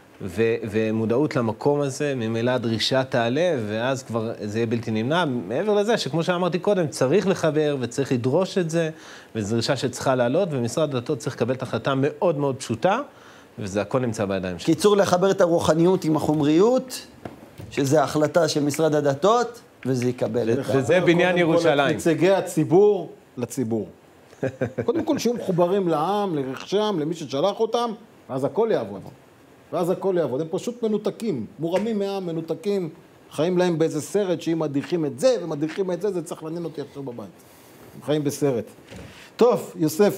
ומודעות למקום הזה, ממילא הדרישה תעלה, ואז כבר זה יהיה בלתי נמנע. מעבר לזה, שכמו שאמרתי קודם, צריך לחבר וצריך לדרוש את זה, וזו דרישה שצריכה לעלות, ומשרד הדתות צריך לקבל את החלטה מאוד מאוד פשוטה, וזה הכל נמצא בידיים שלנו. קיצור, לחבר את הרוחניות עם החומריות, שזה החלטה של משרד הדתות, וזה יקבל את זה. וזה בניין ירושלים. נציגי הציבור לציבור. קודם כל שיהיו מחוברים לעם, לרחשם, למי ששלח אותם, ואז הכל יעבוד. ואז הכל יעבוד. הם פשוט מנותקים, מורמים מהעם, מנותקים, חיים להם באיזה סרט שאם מדיחים את זה ומדיחים את זה, זה צריך לעניין אותי עכשיו בבית. הם חיים בסרט. טוב, יוסף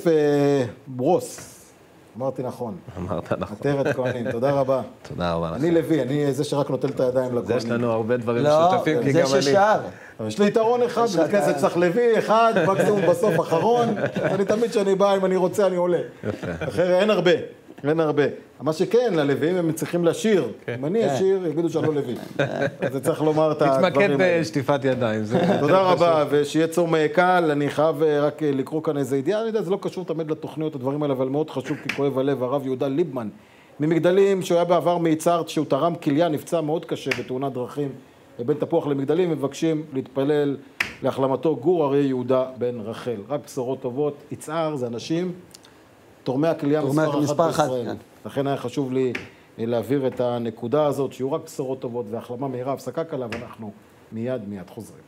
ברוס. אמרתי נכון. אמרת נכון. עטרת כהנים, תודה רבה. תודה רבה לך. אני לוי, אני זה שרק נוטל את הידיים לכהנים. יש לנו הרבה דברים לא, שותפים, כי זה גם אני. ששר. יש לי יתרון אחד, בכנסת צריך לוי, אחד, מקסימום בסוף אחרון. אני תמיד שאני בא, אם אני רוצה, אני עולה. אחרי, אין הרבה. אין הרבה. מה שכן, ללוויים הם צריכים לשיר. אם אני אשיר, יגידו שאני לא לוי. אז זה צריך לומר את הדברים תתמקד האלה. בשטיפת ידיים. תודה רבה, ושיהיה צום קל. אני חייב רק לקרוא כאן איזה ידיעה, אני יודע, זה לא קשור תמיד לתוכניות, הדברים האלה, אבל מאוד חשוב, כי כואב הלב, הרב יהודה ליבמן, ממגדלים, שהוא היה בעבר מיצהר, שהוא תרם כליה, נפצע מאוד קשה בתאונת דרכים בין תפוח למגדלים, מבקשים להתפלל להחלמתו גור אריה יהודה בן רחל. רק בשורות טובות, יצהר זה אנשים, תורמי הכליה מספר אחת בישראל. לכן היה חשוב לי להעביר את הנקודה הזאת, שיהיו רק בשורות טובות והחלמה מהירה, הפסקה קלה, ואנחנו מיד חוזרים.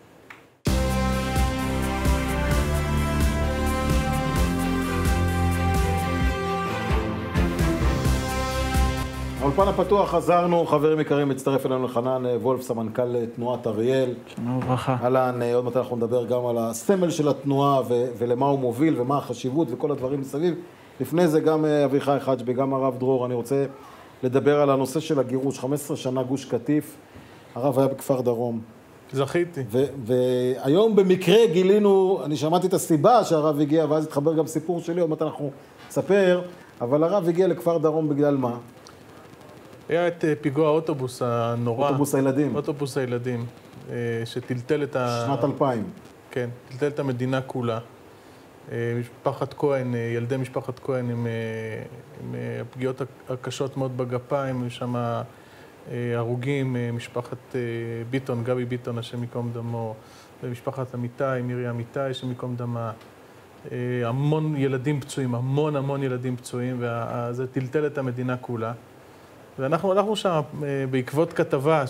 האולפן הפתוח, חזרנו, חברים יקרים, מצטרף אלינו לחנן וולף, סמנכ"ל תנועת אריאל. שלום וברכה. אהלן, עוד מעט אנחנו נדבר גם על הסמל של התנועה ולמה הוא מוביל ומה החשיבות וכל הדברים מסביב. לפני זה גם אביחי חג'בי, גם הרב דרור, אני רוצה לדבר על הנושא של הגירוש, 15 שנה גוש קטיף, הרב היה בכפר דרום. זכיתי. והיום במקרה גילינו, אני שמעתי את הסיבה שהרב הגיע, ואז התחבר גם סיפור שלי, עוד מעט אנחנו נספר, אבל הרב הגיע לכפר דרום בגלל מה? היה את פיגוע האוטובוס הנורא. אוטובוס הילדים. אוטובוס הילדים, שטלטל את שנת 2000. כן, טלטל את המדינה כולה. משפחת כהן, ילדי משפחת כהן עם הפגיעות הקשות מאוד בגפיים, שם הרוגים, משפחת ביטון, גבי ביטון, השם ייקום דמו, ומשפחת אמיתי, מירי אמיתי, השם ייקום דמה. המון ילדים פצועים, המון ילדים פצועים, וזה טלטל את המדינה כולה. ואנחנו הלכנו שם בעקבות כתבה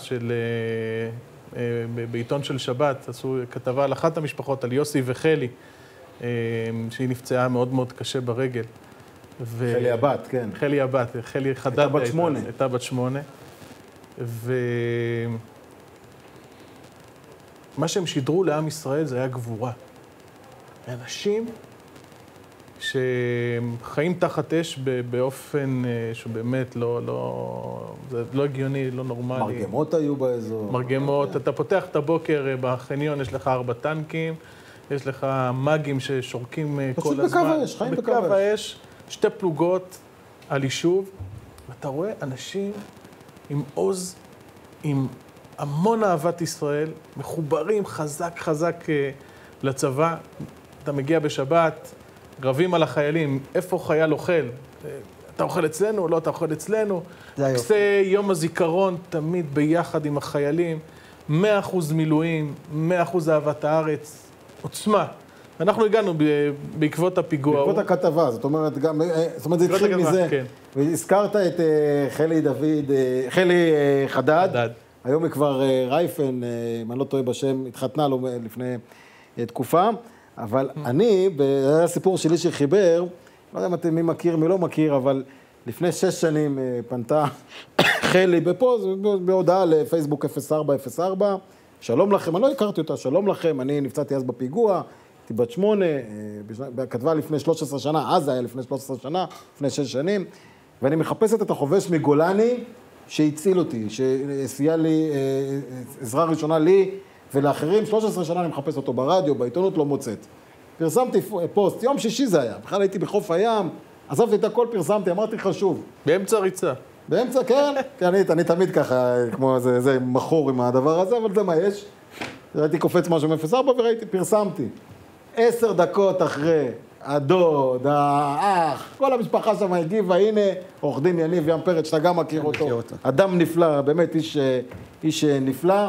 בעיתון של שבת, עשו כתבה על אחת המשפחות, על יוסי וחלי, שהיא נפצעה מאוד קשה ברגל. חלי הבת, כן. חלי הבת, חלי חדד. הייתה בת 8. הייתה בת 8. מה שהם שידרו לעם ישראל זה היה גבורה. אנשים שחיים תחת אש באופן שבאמת זה לא הגיוני, לא נורמלי. מרגמות היו באזור. מרגמות. אתה פותח את הבוקר בחניון, יש לך 4 טנקים, יש לך מגים ששורקים כל הזמן. פשוט בקו האש, חיים בקו האש. 2 פלוגות על יישוב, ואתה רואה אנשים עם עוז, עם המון אהבת ישראל, מחוברים חזק לצבא. אתה מגיע בשבת, רבים על החיילים, איפה חייל אוכל? אתה אוכל אצלנו, לא אתה אוכל אצלנו. כסה יום הזיכרון, תמיד ביחד עם החיילים, 100% מילואים, 100% אהבת הארץ, עוצמה. אנחנו הגענו בעקבות הפיגוע. בעקבות הכתבה, זאת אומרת, זה התחיל מזה. כן. והזכרת את חלי חדד. היום היא כבר רייפן, אם אני לא טועה בשם, התחתנה לו לפני תקופה. אבל אני, זה היה סיפור שלי שחיבר, לא יודע מי מכיר, מי לא מכיר, אבל לפני 6 שנים פנתה חלי בהודעה לפייסבוק 0404, שלום לכם, אני לא הכרתי אותה, שלום לכם, אני נפצעתי אז בפיגוע, הייתי בת 8, כתבה לפני 13 שנה, אז זה היה לפני 13 שנה, לפני 6 שנים, ואני מחפשת את החובש מגולני שהציל אותי, שסייע לי, עזרה ראשונה לי, ולאחרים, 13 שנה אני מחפש אותו ברדיו, בעיתונות לא מוצאת. פרסמתי פוסט, יום שישי זה היה, בכלל הייתי בחוף הים, עזבתי את הכל, פרסמתי, אמרתי חשוב. באמצע ריצה. באמצע, כן, אני תמיד ככה, כמו זה מחור עם הדבר הזה, אבל זה מה יש. הייתי קופץ משהו מ-04 וראיתי, פרסמתי. 10 דקות אחרי, הדוד, האח, כל המשפחה שם הגיבה, הנה, עורך דין יניב ים פרץ, שאתה גם מכיר אותו. אדם נפלא, באמת איש נפלא.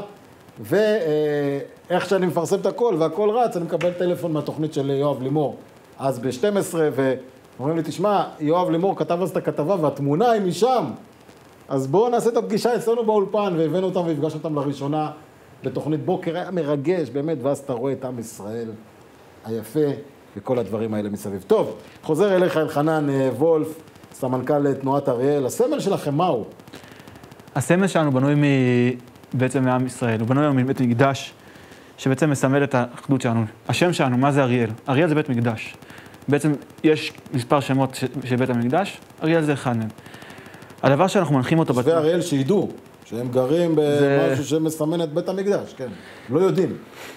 ואיך שאני מפרסם את הכל, והכל רץ, אני מקבל טלפון מהתוכנית של יואב לימור. אז ב-12, ואומרים לי, תשמע, יואב לימור כתב אז את הכתבה, והתמונה היא משם. אז בואו נעשה את הפגישה אצלנו באולפן, והבאנו אותם והפגשנו אותם לראשונה בתוכנית בוקר. היה מרגש, באמת, ואז אתה רואה את עם ישראל היפה, וכל הדברים האלה מסביב. טוב, חוזר אליך אלחנן וולף, סמנכ"ל תנועת אריאל. הסמל שלכם מהו? הסמל שלנו בנוי בעצם מעם ישראל, הוא בנוי מבית מקדש, שבעצם מסמל את האחדות שלנו. השם שלנו, מה זה אריאל? אריאל זה בית מקדש. בעצם יש מספר שמות של בית המקדש, אריאל זה אחד מהם. הדבר שאנחנו מנחים אותו... תושבי אריאל שידעו, שהם גרים במשהו שמסמן את בית המקדש, כן. לא יודעים.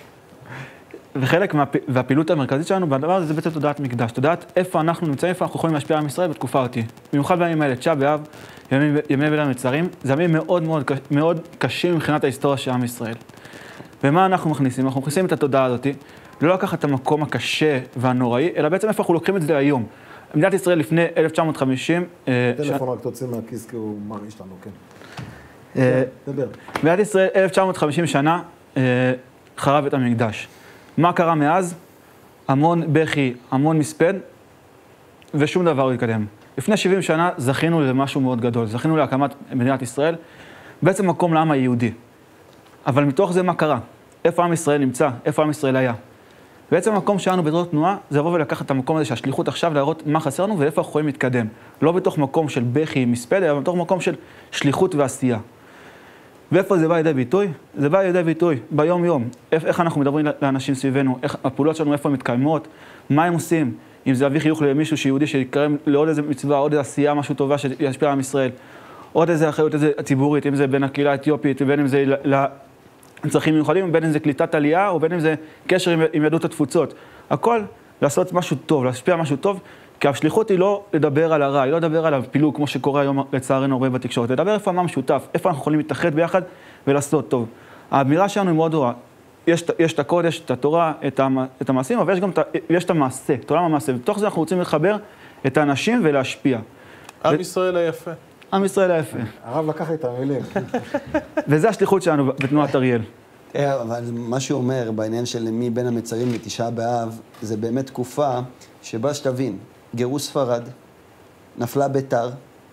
וחלק והפעילות המרכזית שלנו בדבר הזה זה בעצם תודעת מקדש. תודעת איפה אנחנו נמצאים, איפה אנחנו יכולים להשפיע על עם ישראל בתקופה אותי. במיוחד בימים האלה, תשעה באב, ימי בין המצרים, זה ימים מאוד קשים מבחינת ההיסטוריה של עם ישראל. ומה אנחנו מכניסים? אנחנו מכניסים את התודעה הזאת, לא לקחת את המקום הקשה והנוראי, אלא בעצם איפה אנחנו לוקחים את זה היום. מדינת ישראל לפני 1950... טלפון רק תוציא מהכיס כי הוא מרעיש לנו, כן. דבר. מדינת ישראל 1950 שנה חרב את המקדש. מה קרה מאז? המון בכי, המון מספד, ושום דבר לא התקדם. לפני 70 שנה זכינו למשהו מאוד גדול, זכינו להקמת מדינת ישראל, בעצם מקום לעם היהודי. אבל מתוך זה מה קרה? איפה עם ישראל נמצא? איפה עם ישראל היה? בעצם המקום שלנו בתור תנועה, זה לבוא ולקחת את המקום הזה שהשליחות עכשיו להראות מה חסר לנו ואיפה אנחנו יכולים להתקדם. לא בתוך מקום של בכי, מספד, אלא בתוך מקום של שליחות ועשייה. ואיפה זה בא לידי ביטוי? זה בא לידי ביטוי ביום-יום. איך אנחנו מדברים לאנשים סביבנו, איך הפעולות שלנו, איפה הן מתקיימות, מה הם עושים, אם זה להביא חיוך למישהו שיהודי שיקרם לעוד איזה מצווה, עוד איזה עשייה, משהו טובה שישפיע על עם ישראל, עוד איזה אחריות, איזה ציבורית, אם זה בין הקהילה האתיופית, בין אם זה לצרכים מיוחדים, בין אם זה קליטת עלייה, או בין אם זה קשר עם יהדות התפוצות. הכל לעשות משהו טוב, להשפיע משהו טוב, כי השליחות היא לא לדבר על הרע, היא לא לדבר על הפילוג, כמו שקורה היום לצערנו הרבה בתקשורת, לדבר איפה מה משותף, איפה אנחנו יכולים להתאחד ביחד ולעשות טוב. האמירה שלנו היא מאוד ברורה. יש את הקודש, את התורה, את המעשים, אבל יש את המעשה, את עולם המעשה. ובתוך זה אנחנו רוצים לחבר את האנשים ולהשפיע. עם ישראל היפה. עם ישראל היפה. הרב לקח לי את המילים. וזה השליחות שלנו בתנועת אריאל. אבל מה שהוא אומר בעניין של מי בין המצרים לתשעה באב, זה באמת תקופה שבה שתבין, גירוש ספרד, נפלה ביתר,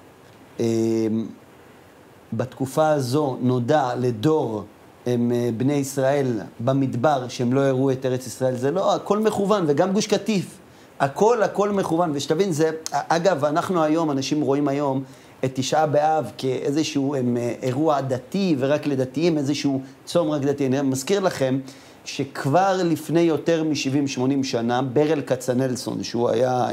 בתקופה הזו נודע לדור הם בני ישראל במדבר שהם לא הראו את ארץ ישראל, זה לא, הכל מכוון, וגם גוש קטיף, הכל מכוון, ושתבין, זה, אגב, אנחנו היום, אנשים רואים היום את תשעה באב כאיזשהו אירוע דתי ורק לדתיים, איזשהו צום רק דתי. אני מזכיר לכם שכבר לפני יותר מ-70-80 שנה, ברל כצנלסון, שהוא היה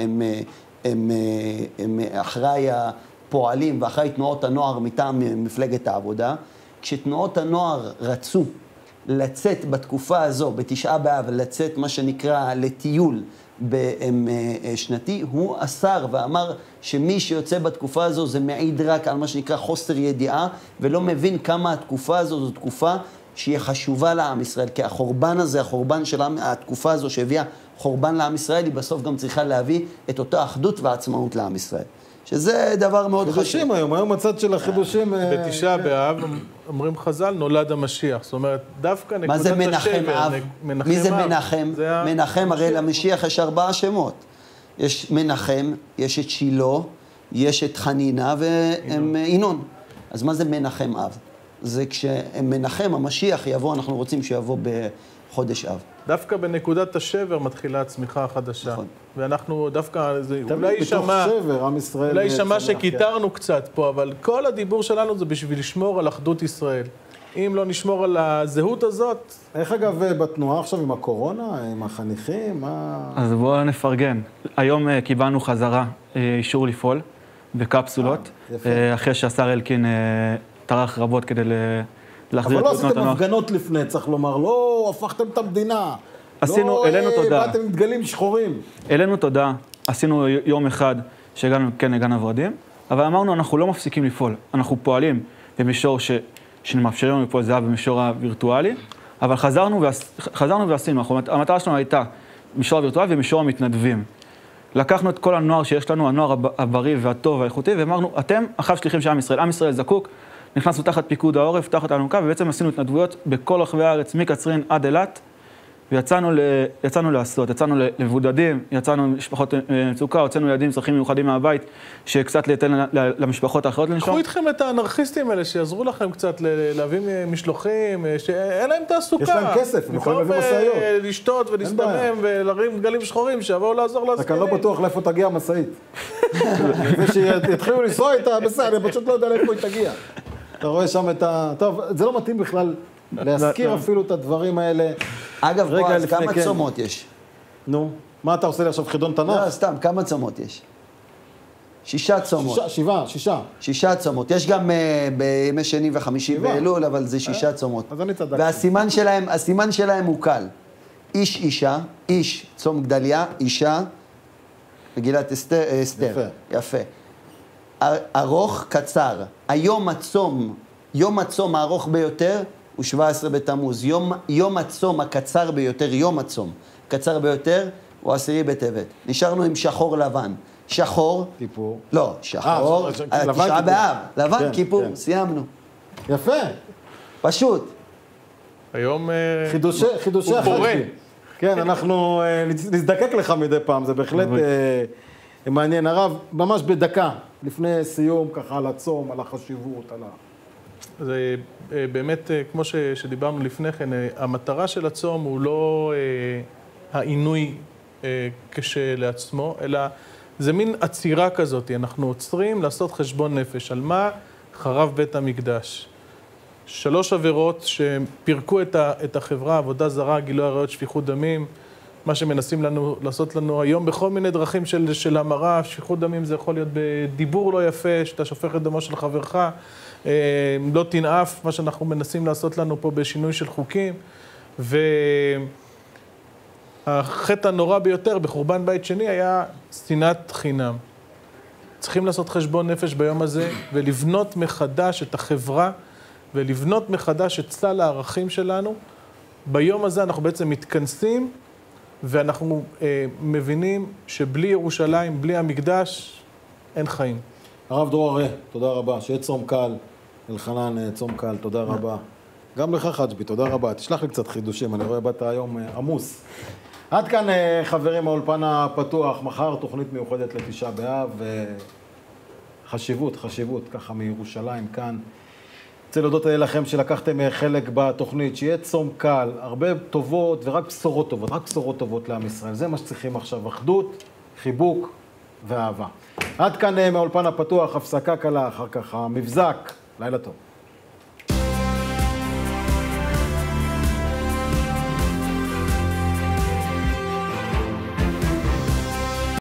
אחראי הפועלים ואחראי תנועות הנוער מטעם מפלגת העבודה, כשתנועות הנוער רצו לצאת בתקופה הזו, בתשעה באב, לצאת מה שנקרא לטיול בשנתי, הוא אסר ואמר שמי שיוצא בתקופה הזו זה מעיד רק על מה שנקרא חוסר ידיעה, ולא מבין כמה התקופה הזו זו תקופה שהיא חשובה לעם ישראל, כי החורבן הזה, החורבן של התקופה הזו שהביאה חורבן לעם ישראל, היא בסוף גם צריכה להביא את אותה אחדות והעצמאות לעם ישראל. שזה דבר מאוד חשוב. חידושים היום הצד של החידושים... בתשעה באב, אומרים חז"ל, נולד המשיח. זאת אומרת, דווקא נקודת השבר... מה זה מנחם אב? מי זה מנחם? מנחם, הרי למשיח יש 4 שמות. יש מנחם, יש את שילה, יש את חנינה וינון. אז מה זה מנחם אב? זה כשמנחם, המשיח יבוא, אנחנו רוצים שיבוא בחודש אב. דווקא בנקודת השבר מתחילה הצמיחה החדשה. נכון. ואנחנו דווקא, זה אולי יישמע שקיטרנו קצת פה, אבל כל הדיבור שלנו זה בשביל לשמור על אחדות ישראל. אם לא נשמור על הזהות הזאת... איך אגב בתנועה עכשיו עם הקורונה, עם החניכים, מה... אז בואו נפרגן. היום קיבלנו חזרה אישור לפעול בקפסולות, אחרי שהשר אלקין טרח רבות כדי להחזיר את תנועות הנוער. אבל לא עשיתם הפגנות לפני, צריך לומר, לא הפכתם את המדינה. עשינו, אלינו תודה. באתם עם דגלים שחורים. אלינו תודה, עשינו יום אחד שהגענו כן לגן הוורדים, אבל אמרנו, אנחנו לא מפסיקים לפעול. אנחנו פועלים במישור שמאפשרים לנו לפעול, זה היה במישור הווירטואלי, אבל חזרנו ועשינו. המטרה שלנו הייתה מישור הווירטואלי ומישור המתנדבים. לקחנו את כל הנוער שיש לנו, הנוער הבריא והטוב והאיכותי, ואמרנו, אתם אחר שליחים של עם ישראל. עם ישראל זקוק, נכנסנו תחת פיקוד העורף, תחת האלונקה, ובעצם עשינו התנדבויות בכל רחבי הארץ, מקצרין עד אילת, ויצאנו לעשות, יצאנו לבודדים, יצאנו למשפחות מצוקה, הוצאנו ילדים צרכים מיוחדים מהבית, שקצת ליתן למשפחות האחרות לנשום. קחו איתכם את האנרכיסטים האלה שיעזרו לכם קצת להביא משלוחים, שאין להם תעסוקה. יש להם כסף, הם יכולים להביא משאיות. לשתות ולהסתמם ולהרים דגלים שחורים, שיבואו לעזור רק אני לא בטוח לאיפה תגיע המשאית. ושיתחילו לנסוע איתה, בסדר, אני פשוט לא יודע לאיפה היא תגיע. אתה רואה שם את ה... טוב, זה לא מתאים בכלל להזכיר אפילו את הדברים האלה. אגב, בועז, כמה צומות יש? נו, מה אתה עושה לי עכשיו חידון תנ"ך? לא, סתם, כמה צומות יש? 6 צומות. 6. 6 צומות. יש גם בימי שני וחמישי באלול, אבל זה 6 צומות. אז אני צדקתי. והסימן שלהם הוא קל. איש אישה, איש צום גדליה, אישה, מגילת אסתר. יפה. ארוך, קצר. יום הצום הארוך ביותר הוא 17 בתמוז. יום הצום הקצר ביותר, יום הצום קצר ביותר הוא 10 בטבת. נשארנו עם שחור לבן. שחור... כיפור. לא, שחור, 9 באב. לבן, כיפור, סיימנו. יפה. פשוט. היום... חידושי החגים. כן, אנחנו נזדקק לך מדי פעם, זה בהחלט מעניין. הרב, ממש בדקה, לפני סיום, ככה על הצום, על החשיבות, על ה... זה באמת, כמו שדיברנו לפני כן, המטרה של הצום הוא לא העינוי כשלעצמו, אלא זה מין עצירה כזאת. אנחנו עוצרים לעשות חשבון נפש. על מה חרב בית המקדש? 3 עבירות שפירקו את החברה, עבודה זרה, גילוי עריות, שפיכות דמים, מה שמנסים לעשות לנו היום בכל מיני דרכים של המרה. שפיכות דמים זה יכול להיות בדיבור לא יפה, שאתה שופך את דמו של חברך, לא תנאף, מה שאנחנו מנסים לעשות לנו פה בשינוי של חוקים. והחטא הנורא ביותר בחורבן בית שני היה שנאת חינם. צריכים לעשות חשבון נפש ביום הזה ולבנות מחדש את החברה ולבנות מחדש את סל הערכים שלנו. ביום הזה אנחנו בעצם מתכנסים ואנחנו מבינים שבלי ירושלים, בלי המקדש, אין חיים. הרב דרור הראל, תודה רבה. שיהיה צום קל. אלחנן, צום קל, תודה רבה. גם לך חג'בי, תודה רבה. תשלח לי קצת חידושים, אני רואה באת היום עמוס. עד כאן חברים האולפן הפתוח, מחר תוכנית מיוחדת לתשעה באב, חשיבות, ככה מירושלים כאן. רוצה להודות לכם שלקחתם חלק בתוכנית, שיהיה צום קל, הרבה טובות ורק בשורות טובות, רק בשורות טובות לעם ישראל. זה מה שצריכים עכשיו, אחדות, חיבוק ואהבה. עד כאן מהאולפן הפתוח, הפסקה קלה, אחר כך המבזק, לילה טוב.